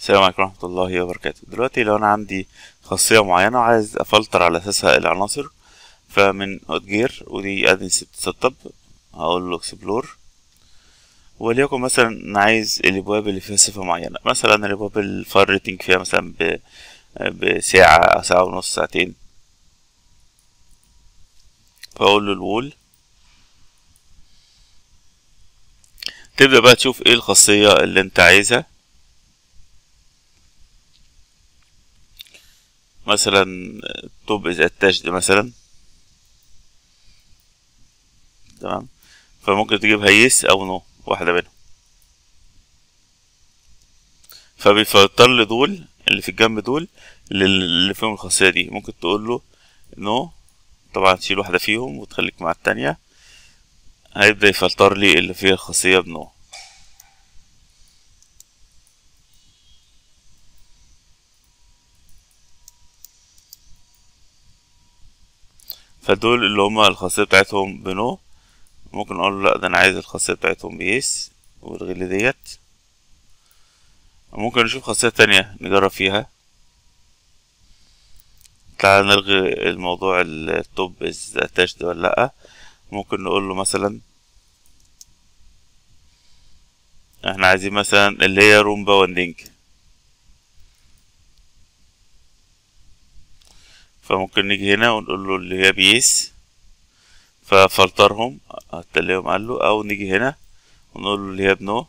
السلام عليكم ورحمة الله وبركاته. دلوقتي لو أنا عندي خاصية معينة وعايز أفلتر على أساسها العناصر، فمن هوتجير ودي أدي سيت اب هقول له اكسبلور، وليكن مثلا أنا عايز الأبواب اللي فيها صفة معينة، مثلا الأبواب الفاير ريتنج فيها مثلا بساعة أو ساعة ونص، ساعتين، فأقول له الوول. تبدأ بقى تشوف ايه الخاصية اللي انت عايزها، مثلا توب از اتاشد مثلا، تمام، فممكن تجيبها يس او نو، واحدة منهم، فبيفلتر لي دول اللي في الجنب دول اللي فيهم الخاصية دي. ممكن تقول له نو، طبعا تشيل واحدة فيهم وتخليك مع التانية، هيبدأ يفلتر لي اللي فيها الخاصية بنو. فدول اللي هما الخاصية بتاعتهم بنو، ممكن اقول له لا ده انا عايز الخاصية بتاعتهم بيس والغي لي ديت. ممكن نشوف خاصية تانية نجرب فيها. تعال نلغي الموضوع التوب از اتاشد ولا لأ. ممكن نقول له مثلا احنا عايزين مثلا اللي هي روم باوندينج، فممكن نيجي هنا ونقول له اللي هي بيس، ففلترهم هتلاقيهم قال له، او نيجي هنا ونقول له اللي هي بنو،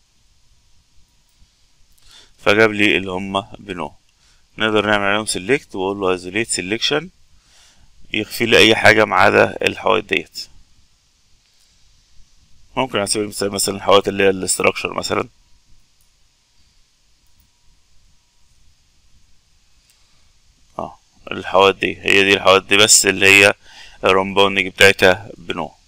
فجاب لي اللي هما بنو. نقدر نعمل عليهم سيلكت واقول له ايزوليت سيلكشن، يخفي لي اي حاجه ما عدا الحوائط ديت. ممكن على سبيل المثال مثلا الحوائط اللي هي الاستراكشر مثلا، الحوائط دي هي دي الحوائط دي بس اللي هي الرومباوندنج بتاعتها بنو.